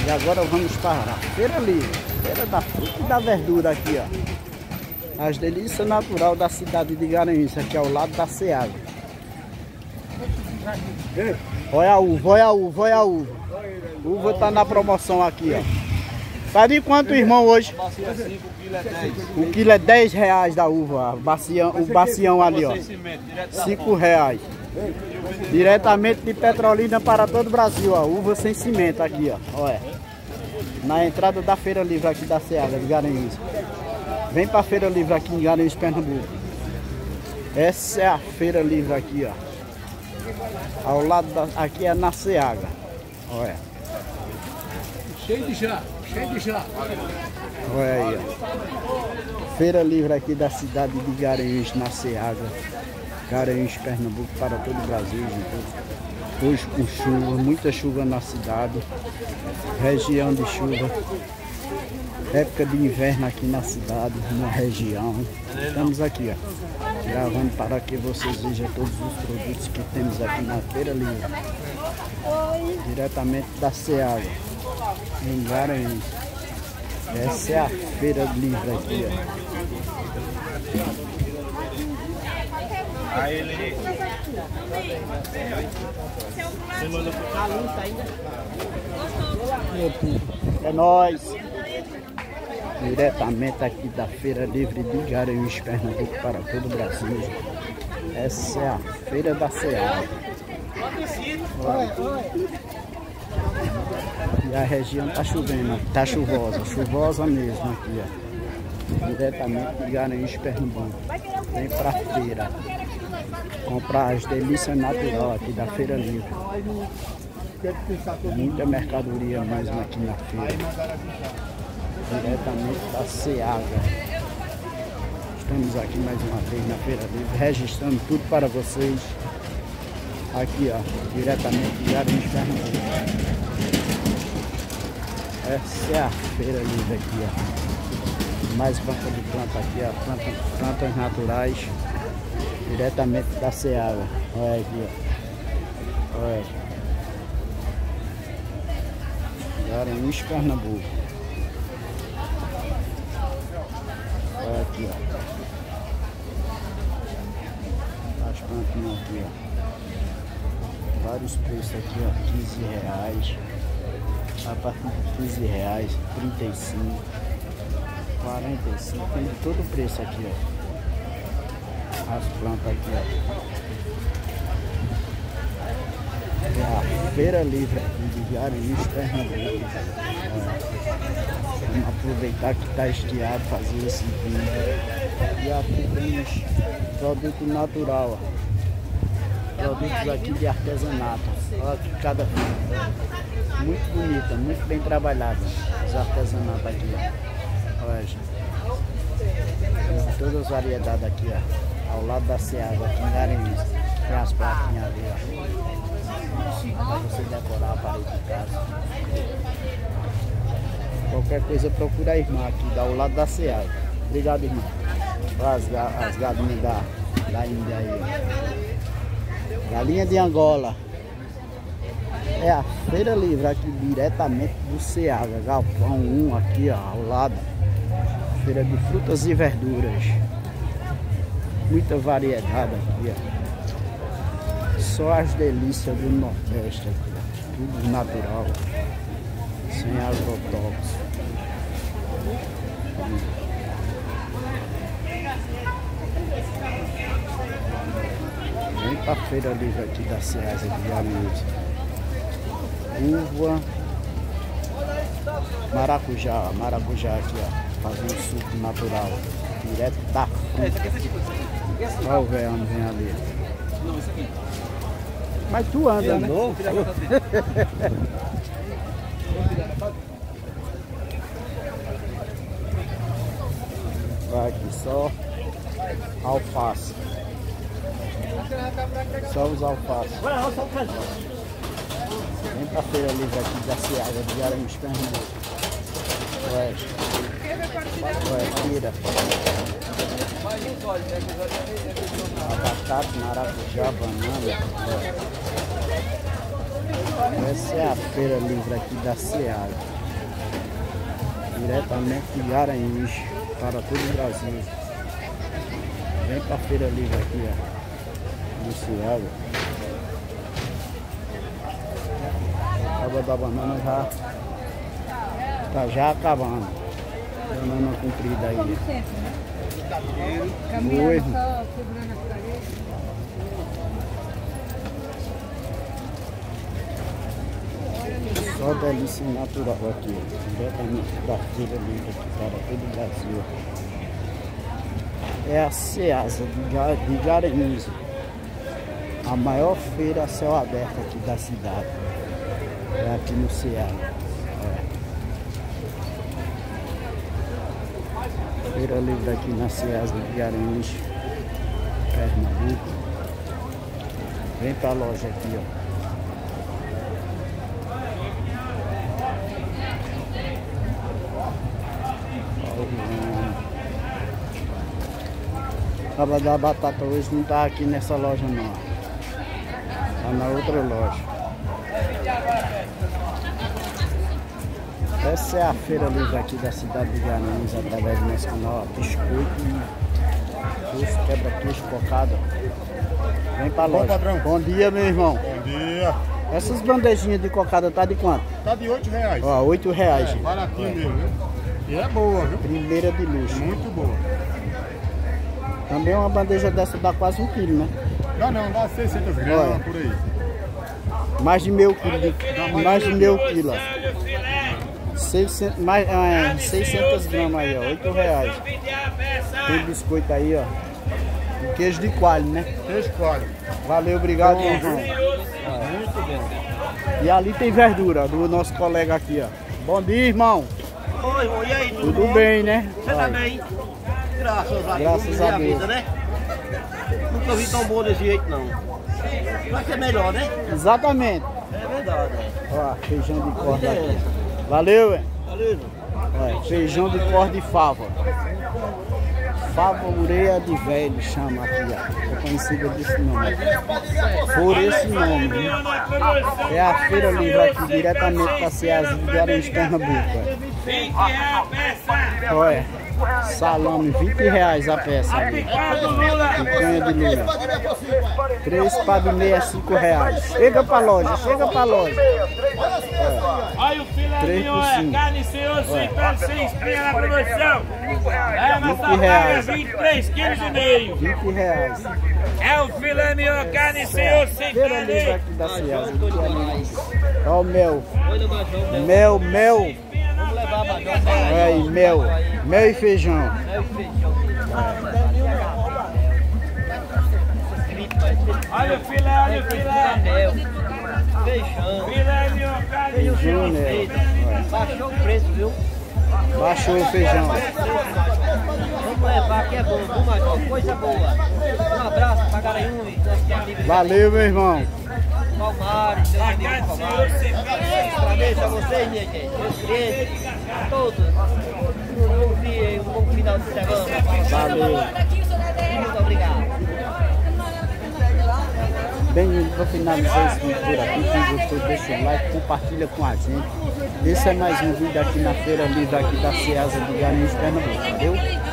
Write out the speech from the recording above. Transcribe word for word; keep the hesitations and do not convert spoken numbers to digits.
E agora vamos para a Feira Livre, Feira da Fruta e da Verdura aqui, ó. As delícias natural da cidade de Garanhuns, aqui ao lado da Seara. Olha a uva, olha a uva, olha a uva. Uva tá na promoção aqui, ó. Tá de quanto, irmão, hoje? Bacia cinco, o quilo é dez. O quilo é dez reais da uva, o bacião, o bacião ali, ó. cinco reais. Diretamente de Petrolina para todo o Brasil, ó. Uva sem cimento aqui, ó. Olha. Na entrada da Feira Livre aqui da Seara de Garanhuns. Vem pra Feira Livre aqui em Garanhuns, Pernambuco. Essa é a Feira Livre aqui, ó. Ao lado da... Aqui é na Seara. Olha. Cheio de chá, cheio de chá. Olha aí, ó. Feira Livre aqui da cidade de Garanhuns, na Seara. Garanhuns, Pernambuco, para todo o Brasil, gente. Hoje com chuva, muita chuva na cidade. Região de chuva. Época de inverno aqui na cidade, na região. Estamos aqui, ó, gravando para que vocês vejam todos os produtos que temos aqui na Feira Livre. Diretamente da Seara, em Garanhuns. Essa é a Feira Livre aqui, ó. É nóis. Diretamente aqui da Feira Livre de Garanhuns, Pernambuco, para todo o Brasil. Essa é a Feira da Seara. E a região tá chovendo, tá chuvosa, chuvosa mesmo aqui, ó. Diretamente de Garanhuns, Pernambuco. Vem pra feira comprar as delícias natural aqui da Feira Livre. Muita mercadoria mesmo aqui na feira. Diretamente da Seara. Estamos aqui mais uma vez na Feira Livre, registrando tudo para vocês. Aqui, ó, diretamente de Garanhuns, Pernambuco. Essa é a Feira Livre aqui, ó. Mais banca de planta aqui, ó, planta, plantas naturais. Diretamente da Seara. Olha aqui, ó. Olha. Garanhuns, Pernambuco. Olha aqui, ó. As plantinhas aqui, ó. Vários preços aqui, ó. quinze reais. A partir de quinze reais, trinta e cinco, quarenta e cinco. Tem de todo o preço aqui, ó. As plantas aqui, ó. É a Feira Livre de Garanhuns, Pernambuco. Vamos aproveitar que está estiado, fazer esse vídeo. E aqui temos produto natural, ó. Produtos aqui de artesanato. Olha que cada muito bonita, muito bem trabalhada. Os artesanatos aqui, ó. Olha, gente. Tem todas as variedades aqui, ó. Ao lado da Seara, aqui em Garanhuns. Tem as plaquinhas ali, ó. Para você decorar a parede de casa. Qualquer coisa procura a irmã aqui, ao lado da Seara. Obrigado, irmão. As, as galinhas da, da Índia aí, ó. Galinha de Angola. É a Feira Livre aqui diretamente do Seara. Galpão um aqui, ó, ao lado. Feira de frutas e verduras. Muita variedade aqui, ó. Só as delícias do Nordeste aqui, ó. Tudo natural. Sem agrotóxicos. Vem pra Feira Livre aqui da Seara de Garanhuns. Uva, maracujá, maracujá aqui, ó, fazendo suco natural, direto da fruta. Olha o velho vem ali. Mas tu anda, né? Vai aqui só alface. Só os alfaces. Vem pra Feira Livre aqui da Seara de Garanhuns, Pernambuco. Ué, ué, tira. Abacate, maracujá, banana. Ué. Essa é a feira livre aqui da Ceasa, diretamente de Garanhuns para todo o Brasil. Vem para a feira livre aqui, ó, do Ceasa. A tábua da banana já tá já acabando. Banana comprida aí. Oi. Só delícia natural aqui, diretamente da feira livre aqui para todo o Brasil. É a Ceasa de Garanhuns, a maior feira a céu aberto aqui da cidade. É aqui no Ceasa. É. Feira livre aqui na Ceasa de Garanhuns, Pernambuco. Vem pra loja aqui, ó. A da batata hoje não tá aqui nessa loja não. Tá na outra loja. Essa é a feira livre aqui da cidade de Garanhuns, através do nosso canal. Biscoito e doce, quebra-queixo, cocada. Vem pra loja. Bom, patrão. Bom dia, meu irmão. Bom dia. Essas bandejinhas de cocada tá de quanto? Tá de oito reais. Ó, oito reais. É, baratinho mesmo, viu? E é boa, viu? Primeira de luxo. Muito boa. Também uma bandeja dessa dá quase um quilo, né? Não, não, dá seiscentos gramas. Olha, por aí. Mais de meio quilo. De, mais de meio quilo, ó. seiscentos, mais, é, seiscentos gramas aí, ó. oito reais. Tem biscoito aí, ó. E queijo de coalho, né? Queijo de coalho. Valeu, obrigado, bom, irmão. Muito bom. E ali tem verdura do nosso colega aqui, ó. Bom dia, irmão. Oi, irmão, e aí? Tudo, tudo bem, né? Você tá bem? Graças a Deus. Graças a Deus. Vida, né? Nunca vi tão bom desse jeito, não. Vai ser melhor, né? Exatamente. É verdade, é. Ó, feijão de corda aqui. Valeu, velho. Valeu, irmão. Olha, feijão de corda e fava. Fava ureia de velho, chama aqui, ó. É conhecida desse nome. Por esse nome, né? É a feira livre aqui, diretamente da Ceasa de Garanhuns, Pernambuco. Olha, salame, vinte reais a peça. Picanha de lula. Três para meia, cinco reais. Chega pra loja, chega pra loja. Olha o filé mignon, é carne sem osso, sem pele, sem espinha na promoção. É uma safada, vinte e três quilos e meio. vinte reais. É o filé mignon, carne sem osso, sem Feira livre pele. aqui da Ceasa. Olha o mel. Mel, mel. Vamos levar a Major. Olha aí, mel. Mel e feijão. Olha o filé, olha o filé. Feijão. Filé mignon, carne sem osso. Feijão, mel. Baixou o preço, viu? Baixou o feijão. Vamos levar, que é bom, viu, Major? Coisa boa. Um abraço pra Garanhuns, nosso amigo. Valeu, meu irmão. Palmares, seus amigos Palmares. Parabéns a vocês, minha gente, meus clientes, a todos. Um bom dia, um bom final de semana. Valeu. Muito obrigado. Bem, vou finalizar esse vídeo por aqui. Quem gostou, deixa o like, compartilha com a gente. Esse é mais um vídeo aqui na feira livre aqui da Ceasa de Garanhuns, Pernambuco. Valeu?